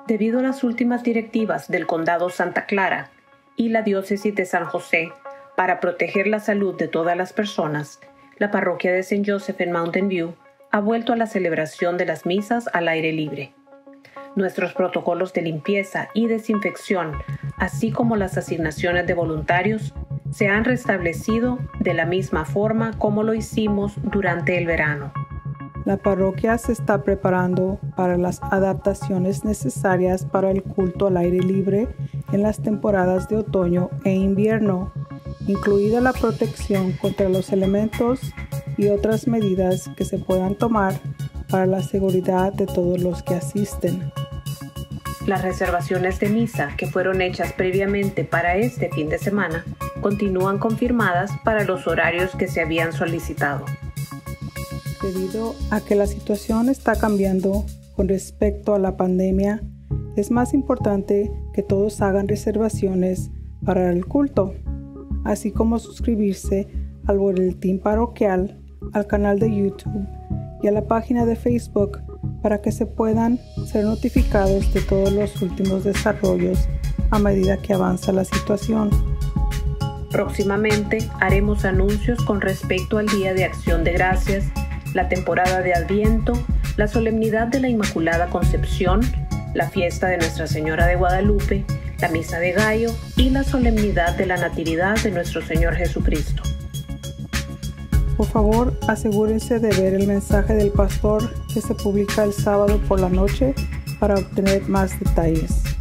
Debido a las últimas directivas del Condado Santa Clara y la Diócesis de San José para proteger la salud de todas las personas, la parroquia de St. Joseph en Mountain View ha vuelto a la celebración de las misas al aire libre. Nuestros protocolos de limpieza y desinfección, así como las asignaciones de voluntarios, se han restablecido de la misma forma como lo hicimos durante el verano. La parroquia se está preparando para las adaptaciones necesarias para el culto al aire libre en las temporadas de otoño e invierno, incluida la protección contra los elementos y otras medidas que se puedan tomar para la seguridad de todos los que asisten. Las reservaciones de misa que fueron hechas previamente para este fin de semana continúan confirmadas para los horarios que se habían solicitado. Debido a que la situación está cambiando con respecto a la pandemia, es más importante que todos hagan reservaciones para el culto, así como suscribirse al boletín parroquial, al canal de YouTube y a la página de Facebook para que se puedan ser notificados de todos los últimos desarrollos a medida que avanza la situación. Próximamente haremos anuncios con respecto al Día de Acción de Gracias, la temporada de Adviento, la solemnidad de la Inmaculada Concepción, la fiesta de Nuestra Señora de Guadalupe, la Misa de Gallo y la solemnidad de la Natividad de nuestro Señor Jesucristo. Por favor, asegúrense de ver el mensaje del pastor que se publica el sábado por la noche para obtener más detalles.